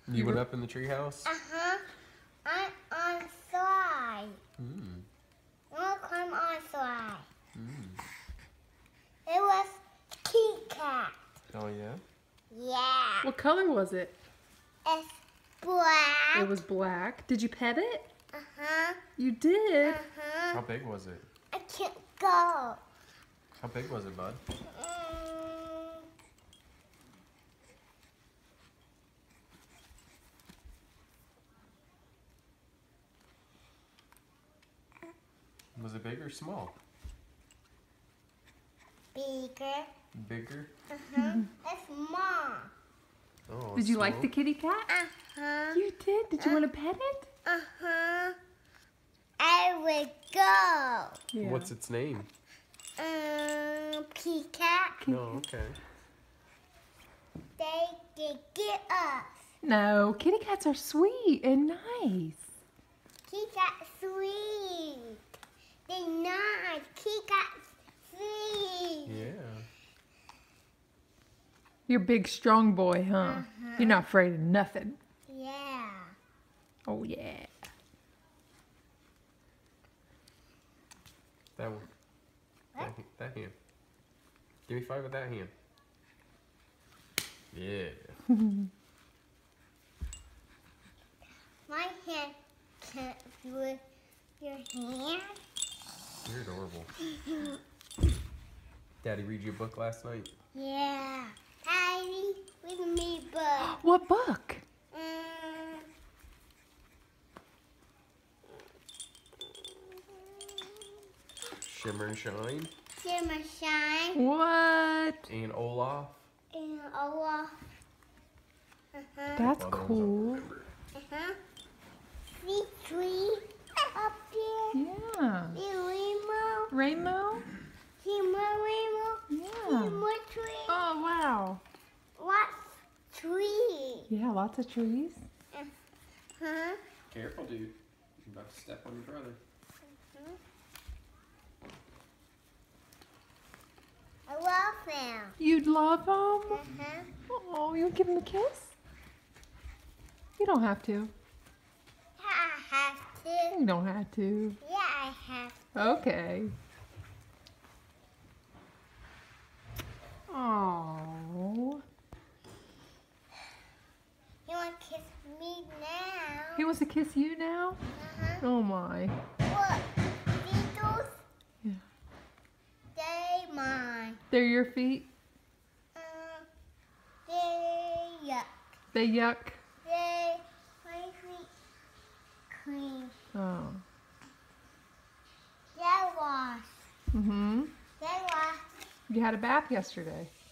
You went up in the treehouse? Uh-huh. I'm on slide. Mm. I'll climb on slide. Mm. It was Kit Kat. Oh, yeah? Yeah. What color was it? It's black. It was black. Did you pet it? Uh-huh. You did? Uh-huh. How big was it? I can't go. How big was it, bud? Was it big or small? Bigger. Bigger? Uh-huh. It's small. Oh, Did you like small. the kitty cat? Uh-huh. You did? Did you want to pet it? Uh-huh. I will go. Yeah. What's its name? Kit Kat. No, okay. They can get us. No, kitty cats are sweet and nice. Kit Kat sweet. They nice. Kit Kat sweet. Yeah. You're a big, strong boy, huh? You're not afraid of nothing. Yeah. Oh, yeah. That one. That hand. Give me 5 with that hand. Yeah. My hand can't do it. Your hand? You're adorable. Daddy read you a book last night? Yeah. Daddy, with me, but What book? Shimmer and Shine Shimmer Shine What? and Olaf. and Olaf. That's Other ones I don't cool. remember. See tree up there. Yeah. See rainbow. Rainbow? See more rainbow. Yeah. See more tree. Oh, wow. What's tree? Yeah, lots of trees. Huh? Careful, dude. You're about to step on your brother. I love them. You'd love them? Uh-huh. Oh, you'll give him a kiss? You don't have to. Yeah, I have to. You don't have to. Yeah, I have to. Okay. Oh. You want to kiss me now? He wants to kiss you now? Uh-huh. Oh my. What? Beetles? Yeah. They mine. They're your feet? They yuck. They yuck? They my feet clean. Oh. They wash. Mm-hmm. They wash. You had a bath yesterday.